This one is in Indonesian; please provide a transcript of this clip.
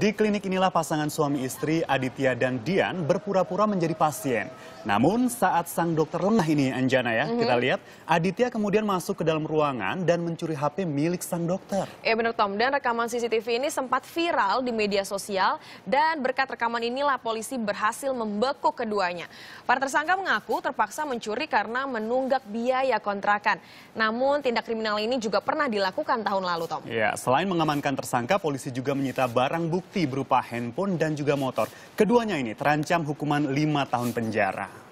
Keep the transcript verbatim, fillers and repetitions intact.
Di klinik inilah pasangan suami istri Aditya dan Dian berpura-pura menjadi pasien. Namun saat sang dokter lengah ini, Anjana ya, mm-hmm. kita lihat Aditya kemudian masuk ke dalam ruangan dan mencuri H P milik sang dokter. Ya benar Tom, dan rekaman C C T V ini sempat viral di media sosial dan berkat rekaman inilah polisi berhasil membekuk keduanya. Para tersangka mengaku terpaksa mencuri karena menunggak biaya kontrakan. Namun tindak kriminal ini juga pernah dilakukan tahun lalu, Tom. Ya, selain mengamankan tersangka, polisi juga menyita barang bukti berupa handphone dan juga motor. Keduanya ini terancam hukuman lima tahun penjara.